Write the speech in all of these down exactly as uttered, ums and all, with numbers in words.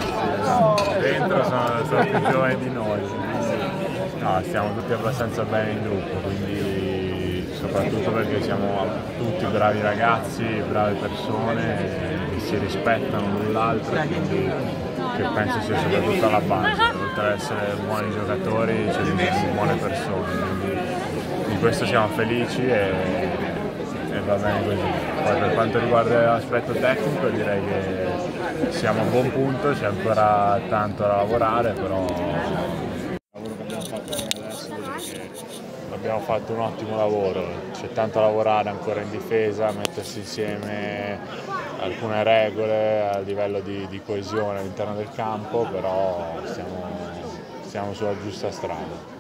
sì. Dentro sono, sono più giovani di noi, quindi no, stiamo tutti abbastanza bene in gruppo, quindi soprattutto perché siamo tutti bravi ragazzi, brave persone che si rispettano l'un l'altro, quindi che penso sia soprattutto alla base, oltre ad essere buoni giocatori c'è di buone persone, quindi di questo siamo felici e, e va bene così. Poi per quanto riguarda l'aspetto tecnico direi che siamo a buon punto, c'è ancora tanto da lavorare, però il lavoro che abbiamo fatto fino adesso direi che abbiamo fatto un ottimo lavoro, c'è tanto da lavorare ancora in difesa, mettersi insieme alcune regole a livello di, di coesione all'interno del campo, però stiamo, stiamo sulla giusta strada.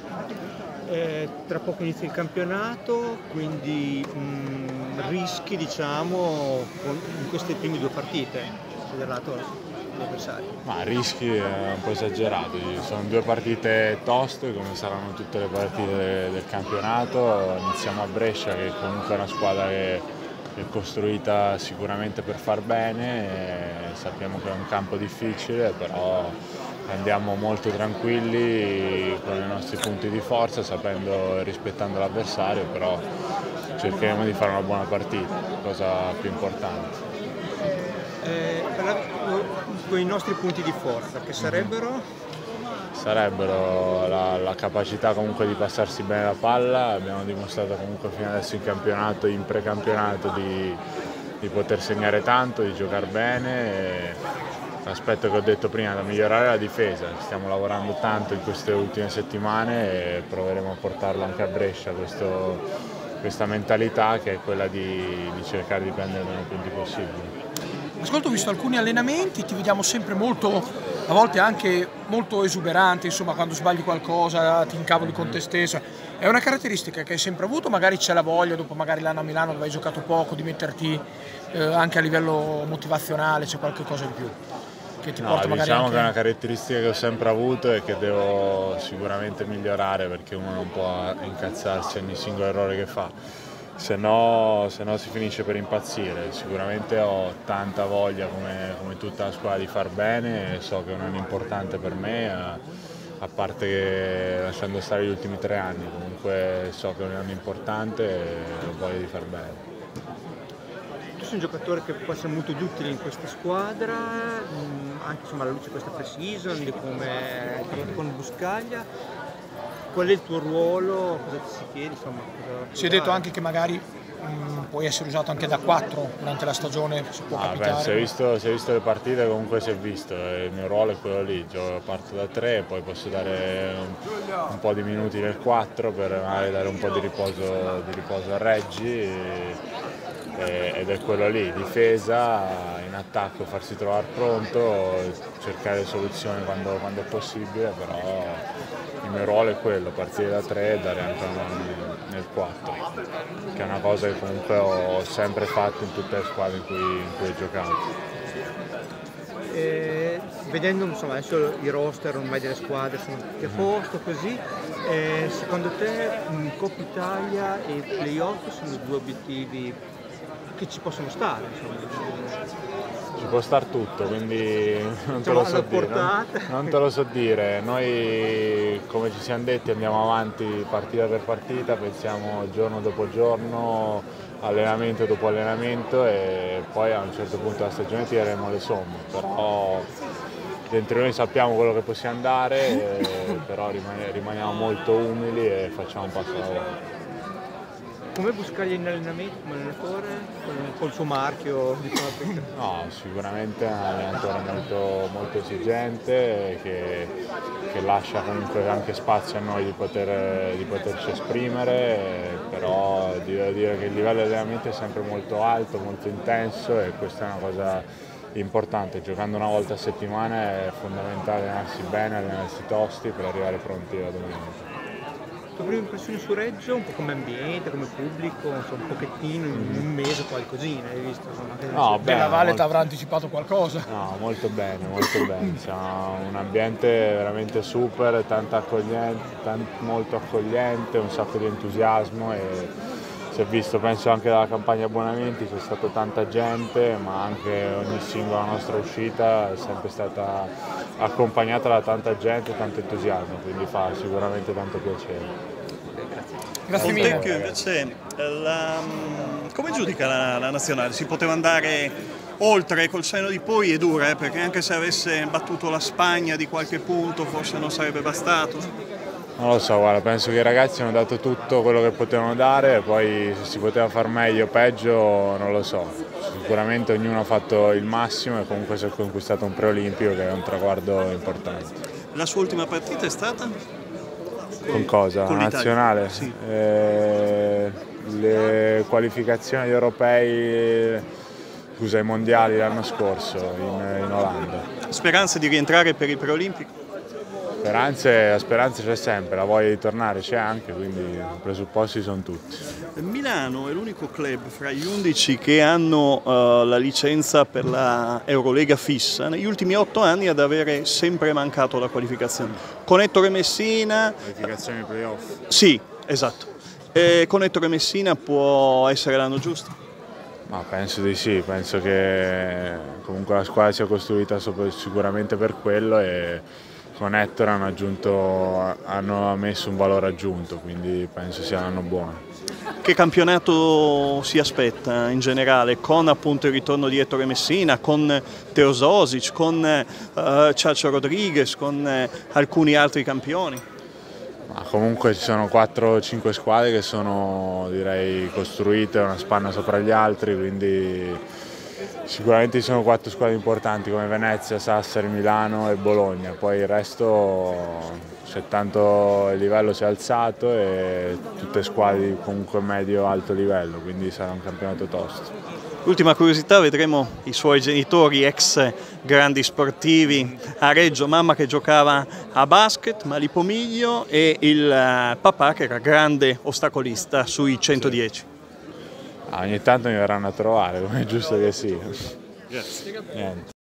Eh, tra poco inizia il campionato, quindi mh, rischi diciamo in queste prime due partite considerato l'avversario? Ma rischi è un po' esagerati, sono due partite toste come saranno tutte le partite del campionato, iniziamo a Brescia che comunque è una squadra che è costruita sicuramente per far bene, e sappiamo che è un campo difficile, però andiamo molto tranquilli con i nostri punti di forza, sapendo e rispettando l'avversario, però cercheremo di fare una buona partita, cosa più importante. Eh, con i nostri punti di forza, che sarebbero? Sarebbero la, la capacità comunque di passarsi bene la palla, abbiamo dimostrato comunque fino adesso in campionato, in precampionato di, di poter segnare tanto, di giocare bene. L'aspetto che ho detto prima, da migliorare la difesa, stiamo lavorando tanto in queste ultime settimane e proveremo a portarlo anche a Brescia, questo, questa mentalità che è quella di, di cercare di prendere meno punti possibili. Ascolta, ho visto alcuni allenamenti, ti vediamo sempre molto, a volte anche molto esuberante, insomma quando sbagli qualcosa ti incavoli con te stessa. È una caratteristica che hai sempre avuto, magari c'è la voglia, dopo magari l'anno a Milano dove hai giocato poco, di metterti eh, anche a livello motivazionale, c'è qualche cosa in più? Che ti no, porta magari diciamo anche... che è una caratteristica che ho sempre avuto e che devo sicuramente migliorare, perché uno non può incazzarsi ogni singolo errore che fa, se no, se no si finisce per impazzire. Sicuramente ho tanta voglia come, come tutta la squadra di far bene, e so che è un anno importante per me, a, a parte che lasciando stare gli ultimi tre anni, comunque so che è un anno importante e ho voglia di far bene. Tu sei un giocatore che può essere molto utile in questa squadra, anche insomma, alla luce di questa pre-season, di come con Buscaglia. Qual è il tuo ruolo? Cosa ti si chiede? Insomma, cosa si è detto anche che magari mh, puoi essere usato anche da quattro durante la stagione, si può ah, capitare. Beh, si, è visto, si è visto le partite, comunque si è visto, il mio ruolo è quello lì, Gio, parto da tre, poi posso dare un, un po' di minuti nel quattro per magari dare un po' di riposo, di riposo a Reggi. E, ed è quello lì, difesa, in attacco farsi trovare pronto, cercare soluzioni quando, quando è possibile, però il mio ruolo è quello, partire da tre e dare anche una mano nel quattro, che è una cosa che comunque ho sempre fatto in tutte le squadre in cui, in cui ho giocato. Eh, vedendo insomma adesso i roster ormai delle squadre sono tutti a posto così, eh, secondo te Coppa Italia e playoff sono due obiettivi che ci possono stare, insomma. Ci può star tutto, quindi non te lo so dire. Non, non te lo so dire. Noi, come ci siamo detti, andiamo avanti partita per partita, pensiamo giorno dopo giorno, allenamento dopo allenamento, e poi a un certo punto della stagione tireremo le somme. Però dentro noi sappiamo quello che possiamo dare, però rimaniamo molto umili e facciamo un passo alla volta. Come Buscaglia in allenamento come allenatore, col suo marchio? Diciamo, no, sicuramente è un allenatore molto, molto esigente, che, che lascia comunque anche spazio a noi di, poter, di poterci esprimere, però devo dire che il livello di allenamento è sempre molto alto, molto intenso, e questa è una cosa importante. Giocando una volta a settimana è fondamentale allenarsi bene, allenarsi tosti per arrivare pronti alla domenica. La tua prima impressione su Reggio, un po' come ambiente, come pubblico, insomma, un pochettino, in un mese qualcosina, hai visto? Insomma, che no, bene, la Valle molto... ti avrà anticipato qualcosa? No, molto bene, molto bene. Siamo un ambiente veramente super, tanta accogliente, tant molto accogliente, un sacco di entusiasmo, e si è visto, penso anche dalla campagna abbonamenti, c'è stata tanta gente, ma anche ogni singola nostra uscita è sempre stata accompagnata da tanta gente e tanto entusiasmo, quindi fa sicuramente tanto piacere. Grazie mille. Tecchio invece, la, come giudica la, la nazionale? Si poteva andare oltre col senno di poi, è dura, eh, perché anche se avesse battuto la Spagna di qualche punto forse non sarebbe bastato? Non lo so, guarda, penso che i ragazzi hanno dato tutto quello che potevano dare, poi se si poteva far meglio o peggio non lo so. Sicuramente ognuno ha fatto il massimo e comunque si è conquistato un preolimpico che è un traguardo importante. La sua ultima partita è stata? Con cosa? Con nazionale? Sì. Eh, le qualificazioni agli europei, scusa, ai mondiali l'anno scorso in, in Olanda. Speranze di rientrare per il preolimpico? Speranze, la speranza c'è sempre, la voglia di tornare c'è anche, quindi i presupposti sono tutti. Milano è l'unico club fra gli undici che hanno uh, la licenza per la Eurolega fissa negli ultimi otto anni ad avere sempre mancato la qualificazione. Con Ettore Messina... Qualificazione playoff? Sì, esatto. E con Ettore Messina può essere l'anno giusto? Ma penso di sì, penso che comunque la squadra sia costruita sicuramente per quello e con Ettore hanno, aggiunto, hanno messo un valore aggiunto, quindi penso sia un anno buono. Che campionato si aspetta in generale, con appunto il ritorno di Ettore Messina, con Teososic, con uh, Chacho Rodriguez, con uh, alcuni altri campioni? Ma comunque ci sono quattro o cinque squadre che sono, direi, costruite una spanna sopra gli altri, quindi sicuramente ci sono quattro squadre importanti come Venezia, Sassari, Milano e Bologna, poi il resto c'è tanto, il livello si è alzato e tutte squadre di comunque medio-alto livello, quindi sarà un campionato tosto. Ultima curiosità, vedremo i suoi genitori, ex grandi sportivi a Reggio, mamma che giocava a basket, Mali Pomiglio, e il papà che era grande ostacolista sui centodieci. Ah, ogni tanto mi verranno a trovare, come è giusto che sia. Grazie. Niente.